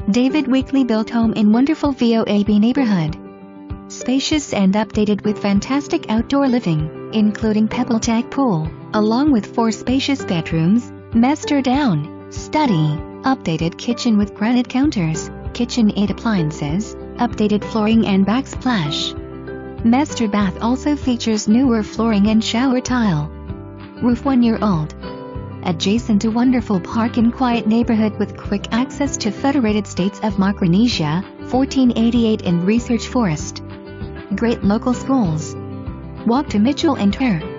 David Weekley built home in wonderful VOAB neighborhood. Spacious and updated with fantastic outdoor living, including Pebble-Tech pool, along with 4 spacious bedrooms, master down, study, updated kitchen with granite counters, KitchenAid appliances, updated flooring and backsplash. Master bath also features newer flooring and shower tile. Roof 1 year old. Adjacent to wonderful park in quiet neighborhood with quick access to Federated States of Micronesia, 1488 and Research Forest. Great local schools. Walk to Mitchell and Her.